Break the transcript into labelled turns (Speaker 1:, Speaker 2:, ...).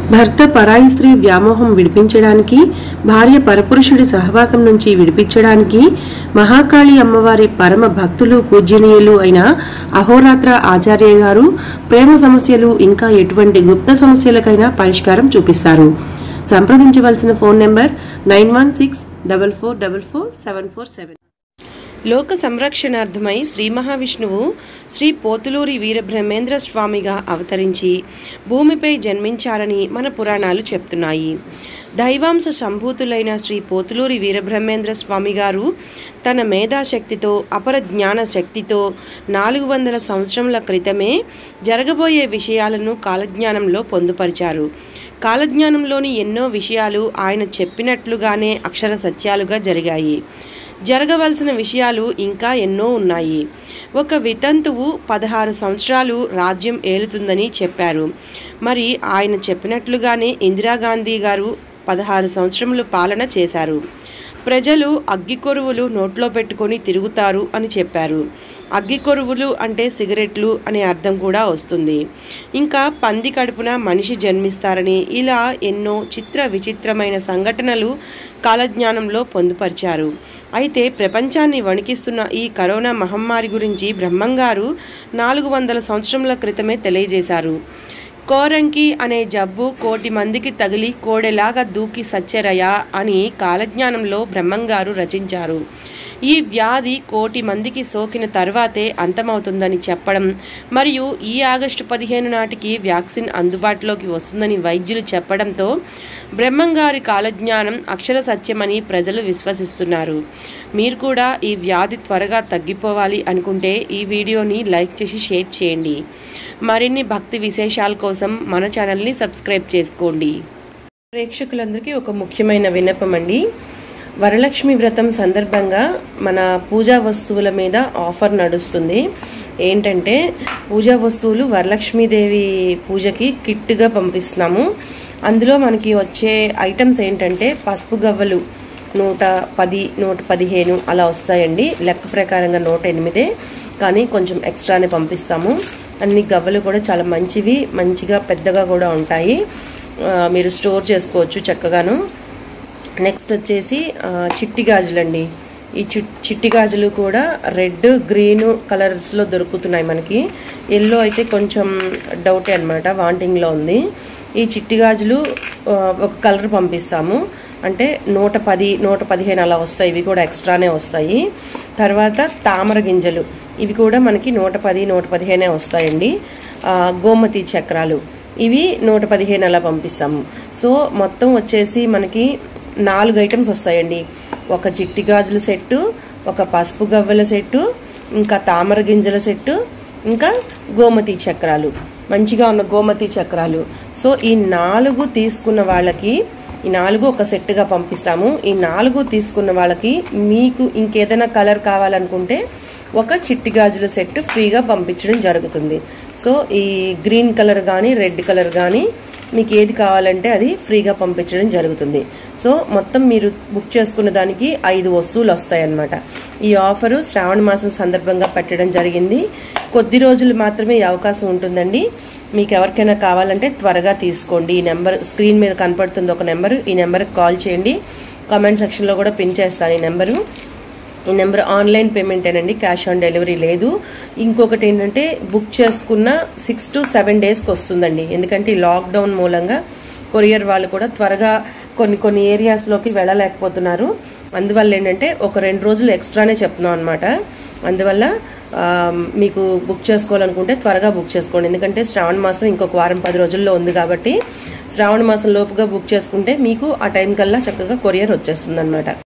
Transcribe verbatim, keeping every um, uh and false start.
Speaker 1: భర్త పరాయి స్త్రీ వ్యామోహం విడిపించడానికి, భార్య పరపురుషుడి సహవాసం నుంచి విడిపించడానికి మహాకాళి అమ్మవారి పరమ భక్తులు పూజనీయులు అయిన అహోరాత్ర ఆచార్య గారు ప్రేమ సమస్యలు ఇంకా ఎటువంటి గుప్త సమస్యలకైనా పరిష్కారం చూపిస్తారు. సంప్రదించవలసిన phone number nine one six double four double four seven four seven. లోక సంరక్షణార్థమై శ్రీ మహావిష్ణువు శ్రీ పోతులూరి వీరబ్రహ్మేంద్ర స్వామిగా అవతరించి భూమిపై జన్మించారని మన పురాణాలు చెప్తున్నాయి. దైవాంశ సంభూతులైన శ్రీ పోతులూరి వీరబ్రహ్మేంద్ర స్వామి గారు తన మేధాశక్తితో, అపర జ్ఞాన శక్తితో నాలుగు వందల సంవత్సరముల క్రితమే జరగబోయే విషయాలను కాలజ్ఞానంలో పొందుపరిచారు. కాలజ్ఞానంలోని ఎన్నో విషయాలు ఆయన చెప్పినట్లుగానే అక్షర సత్యాలుగా జరిగాయి. జరగవలసిన విషయాలు ఇంకా ఎన్నో ఉన్నాయి. ఒక వితంతువు పదహారు సంవత్సరాలు రాజ్యం ఏలుతుందని చెప్పారు. మరి ఆయన చెప్పినట్లుగానే ఇందిరాగాంధీ గారు పదహారు సంవత్సరములు పాలన చేశారు. ప్రజలు అగ్గికొరువులు నోట్లో పెట్టుకొని తిరుగుతారు అని చెప్పారు. అగ్గికొరువులు అంటే సిగరెట్లు అనే అర్థం కూడా వస్తుంది. ఇంకా పంది కడుపున మనిషి జన్మిస్తారని, ఇలా ఎన్నో చిత్ర విచిత్రమైన సంఘటనలు కాలజ్ఞానంలో పొందుపరిచారు. అయితే ప్రపంచాన్ని వణికిస్తున్న ఈ కరోనా మహమ్మారి గురించి బ్రహ్మంగారు నాలుగు వందల సంవత్సరముల క్రితమే తెలియజేశారు. కోరంకి అనే జబ్బు కోటి మందికి తగిలి కోడెలాగా దూకి సచ్చెరయా అని కాలజ్ఞానంలో బ్రహ్మంగారు రచించారు. ఈ వ్యాధి కోటి మందికి సోకిన తర్వాతే అంతమవుతుందని చెప్పడం, మరియు ఈ ఆగస్టు పదిహేను నాటికి వ్యాక్సిన్ అందుబాటులోకి వస్తుందని వైద్యులు చెప్పడంతో బ్రహ్మంగారి కాలజ్ఞానం అక్షర సత్యమని ప్రజలు విశ్వసిస్తున్నారు. మీరు కూడా ఈ వ్యాధి త్వరగా తగ్గిపోవాలి అనుకుంటే ఈ వీడియోని లైక్ చేసి షేర్ చేయండి. మరిన్ని భక్తి విశేషాల కోసం మన ఛానల్ని సబ్స్క్రైబ్ చేసుకోండి. ప్రేక్షకులందరికీ ఒక ముఖ్యమైన విన్నపం అండి. వరలక్ష్మి వ్రతం సందర్భంగా మన పూజా వస్తువుల మీద ఆఫర్ నడుస్తుంది. ఏంటంటే పూజా వస్తువులు వరలక్ష్మీదేవి పూజకి కిట్గా పంపిస్తున్నాము. అందులో మనకి వచ్చే ఐటమ్స్ ఏంటంటే పసుపు గవ్వలు నూట పది నూట పదిహేను అలా వస్తాయండి. లెక్క ప్రకారంగా నూట ఎనిమిదే, కానీ కొంచెం ఎక్స్ట్రానే పంపిస్తాము. అన్ని గవ్వలు కూడా చాలా మంచివి, మంచిగా పెద్దగా కూడా ఉంటాయి. మీరు స్టోర్ చేసుకోవచ్చు చక్కగాను. నెక్స్ట్ వచ్చేసి చిట్టి గాజులండి. ఈ చిట్టి గాజులు కూడా రెడ్, గ్రీన్ కలర్స్లో దొరుకుతున్నాయి మనకి. ఎల్లో అయితే కొంచెం డౌటే అనమాట, వాంటింగ్లో ఉంది. ఈ చిట్టి గాజులు ఒక కలర్ పంపిస్తాము. అంటే నూట పది నూట పదిహేను అలా వస్తాయి. ఇవి కూడా ఎక్స్ట్రానే వస్తాయి. తర్వాత తామర గింజలు, ఇవి కూడా మనకి నూట పది నూట పదిహేనే వస్తాయండి. గోమతి చక్రాలు, ఇవి నూట పదిహేను అలా పంపిస్తాము. సో మొత్తం వచ్చేసి మనకి నాలుగు ఐటమ్స్ వస్తాయండి. ఒక చిట్టి గాజుల సెట్టు, ఒక పసుపు గవ్వల సెట్టు, ఇంకా తామర గింజల సెట్టు, ఇంకా గోమతి చక్రాలు, మంచిగా ఉన్న గోమతి చక్రాలు. సో ఈ నాలుగు తీసుకున్న వాళ్ళకి, ఈ నాలుగు ఒక సెట్గా పంపిస్తాము. ఈ నాలుగు తీసుకున్న వాళ్ళకి మీకు ఇంకేదైనా కలర్ కావాలనుకుంటే ఒక చిట్టి గాజుల సెట్ ఫ్రీగా పంపించడం జరుగుతుంది. సో ఈ గ్రీన్ కలర్ కానీ రెడ్ కలర్ కానీ మీకు ఏది కావాలంటే అది ఫ్రీగా పంపించడం జరుగుతుంది. సో మొత్తం మీరు బుక్ చేసుకున్న దానికి ఐదు వస్తువులు వస్తాయన్నమాట. ఈ ఆఫరు శ్రావణ మాసం సందర్భంగా పెట్టడం జరిగింది. కొద్ది రోజులు మాత్రమే ఈ అవకాశం ఉంటుందండి. మీకు ఎవరికైనా కావాలంటే త్వరగా తీసుకోండి. ఈ నెంబర్ స్క్రీన్ మీద కనపడుతుంది ఒక నెంబరు, ఈ నెంబర్కి కాల్ చేయండి. కామెంట్ సెక్షన్లో కూడా పిన్ చేస్తాను ఈ నెంబరు. ఈ నెంబర్ ఆన్లైన్ పేమెంటేనండి, క్యాష్ ఆన్ డెలివరీ లేదు. ఇంకొకటి ఏంటంటే బుక్ చేసుకున్న సిక్స్ టు సెవెన్ డేస్కి వస్తుందండి. ఎందుకంటే ఈ లాక్డౌన్ మూలంగా కొరియర్ వాళ్ళు కూడా త్వరగా కొన్ని కొన్ని ఏరియాస్లోకి వెళ్ళలేకపోతున్నారు. అందువల్ల ఏంటంటే ఒక రెండు రోజులు ఎక్స్ట్రానే చెప్తున్నాం అనమాట. అందువల్ల మీకు బుక్ చేసుకోవాలనుకుంటే త్వరగా బుక్ చేసుకోండి. ఎందుకంటే శ్రావణ మాసం ఇంకొక వారం పది రోజుల్లో ఉంది కాబట్టి శ్రావణ మాసం లోపుగా బుక్ చేసుకుంటే మీకు ఆ టైం కల్లా చక్కగా కొరియర్ వచ్చేస్తుంది అనమాట.